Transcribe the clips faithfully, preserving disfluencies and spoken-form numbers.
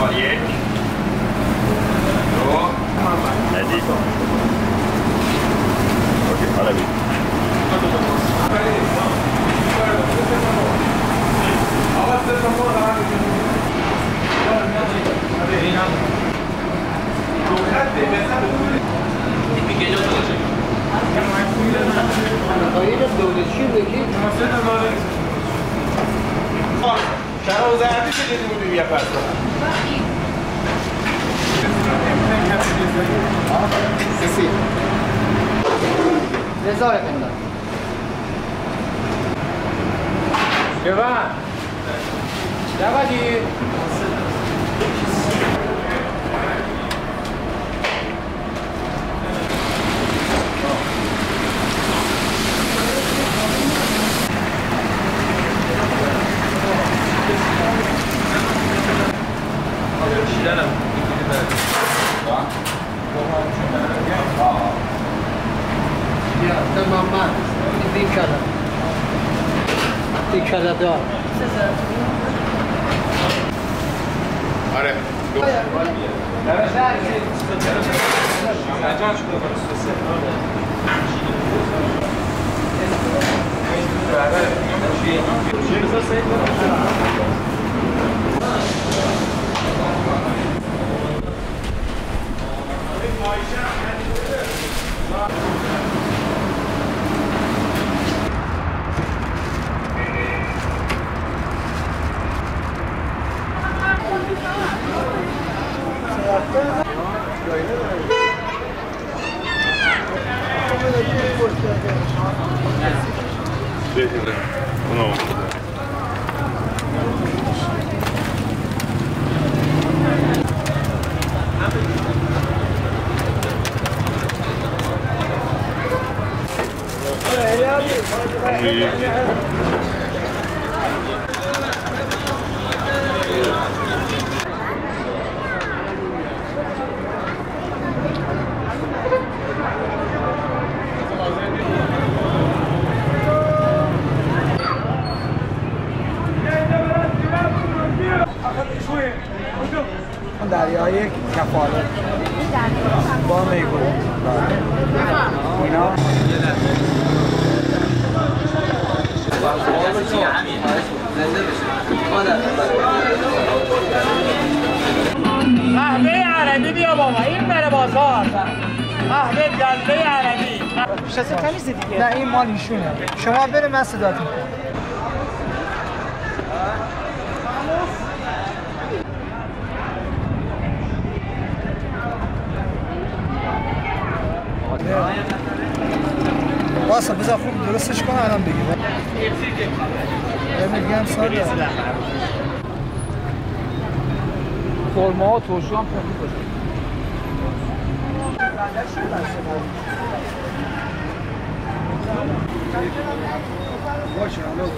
یک دو ندید اوکی حالا بید چرا وزارتی شدید بودیم یه پس سی رضا افندم جوان جوادی Tamam ben bir kadar bir kadar daha آره No. دریای کفالت با میگو اینا قهوه عربی بیا بابا این بره بازار قهوه جلوه عربی شسته تمیز دیگه نه این مال ایشونه شما بریم من صداتون کنم واسه بذار خوب درستش کنه الان بگیم میگم ساده خورما ها ترشو هم خیلی باشه باشه الان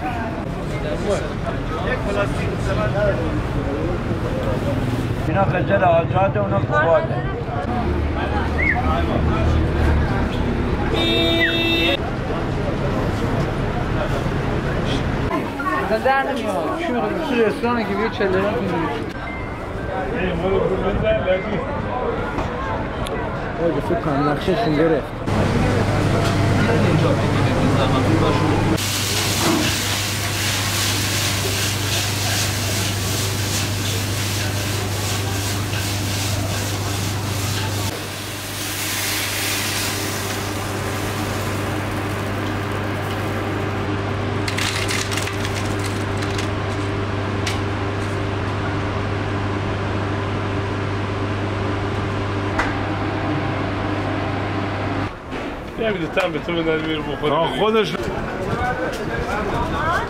یک پلاستیک سبد اینا خجل آجاده اونا کباده در نمیاد شو تو رستوران که بیه چله هم کنید باید فکر کنم نقشهشون گرفت نمیده تن به تو بدن میره بخوره خودش